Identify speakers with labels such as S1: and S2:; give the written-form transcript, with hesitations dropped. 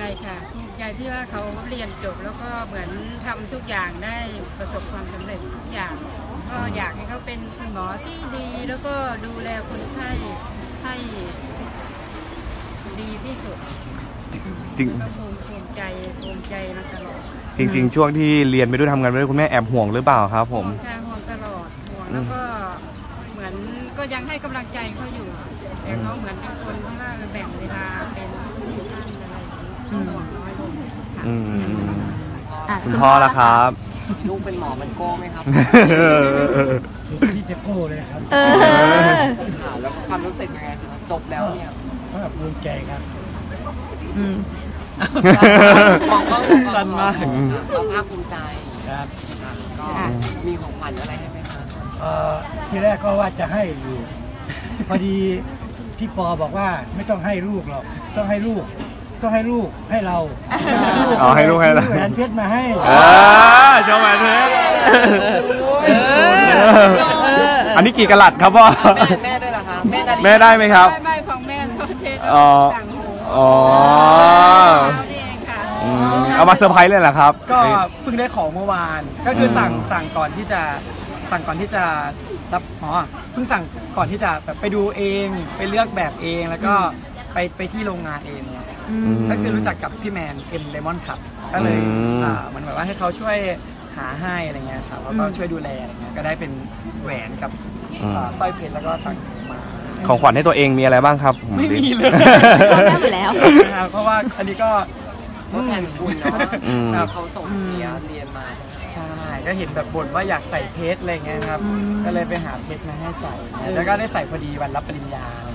S1: ค่ะภูมิใจที่ว่าเขาเรียนจบแล้วก็เหมือนทำทุกอย่างได้ประสบความสำเร็จทุกอย่างก็อยากให้เขาเป็นคุณหมอที่ดีแล้วก็ดูแลคนไข้ให้ดีที่สุด
S2: จริง
S1: ก็ภูมิใจมาตลอด
S2: จริงๆช่วงที่เรียนไปด้วยทำงานไปด้วยคุณแม่แอบห่วงหรือเปล่าครับผม
S1: ห่วงตลอดห่วงแล้วก็เหมือนก็ยังให้กำลังใจเขาอยู่แต่เขาเหมือนเป็นคนที่ว่าแบ่งเวลาเป็นท่านอะไรห่วงน้อยลง
S2: คุณพ่อละครับ
S3: ลูกเป็นหมอมันโก้ไหมครับ
S4: ที่จะโก้เลยครับ
S3: แล้วความรู้สึกยังไงจบแล้วเนี่ย
S4: ก็ภูมิใจครับ
S3: สั่นมากก็ภาคภูมิใจ
S4: ครับ
S3: ก็มีของขวัญอะไรให้ไหมคะ
S4: ทีแรกก็ว่าจะให้อยู่พอดีพี่ปอบอกว่าไม่ต้องให้ลูกหรอกต้องให้ลูกให้เรา
S2: ให้ลูกให้เรา
S4: แหวนเพชรมาให้
S2: โชว์แหวนเพชรอันนี้กี่กะลัดครับพ่อ
S3: แม่ด้วยเหรอคะแม่
S2: ได้ไหมครับ
S1: ไม่ของแม่โชว์เพชรต่างหู
S2: เอามาเซอร์ไพรส์เลยเหรอครับ
S5: ก็เพิ่งได้ของเมื่อวานก็คือสั่งก่อนที่จะรับเพิ่งสั่งก่อนที่จะแบบไปดูเองไปเลือกแบบเองแล้วก็ไปที่โรงงานเองเนี่ยก็คือรู้จักกับพี่แมนเลมอนครับก็เลยมันแบบว่าให้เขาช่วยหาให้อะไรเงี้ยครับแล้วก็ช่วยดูแลอะไรเงี้ยก็ได้เป็นแหวนกับสร้อยเพชรแล้วก็ต่างมา
S2: ของขวัญให้ตัวเองมีอะไรบ้างครับ
S5: ไม่มีเลย
S6: หมดแล้ว
S5: เพราะว่าอันนี้ก็
S3: แทนคุณเนาะเขาส่งเรียนมา
S5: ใช่ก็เห็นแบบบ่นว่าอยากใส่เพชรอะไรเงี้ยครับก็เลยไปหาเพชรมาให้ใส่แล้วก็ได้ใส่พอดีวันรับปริญญา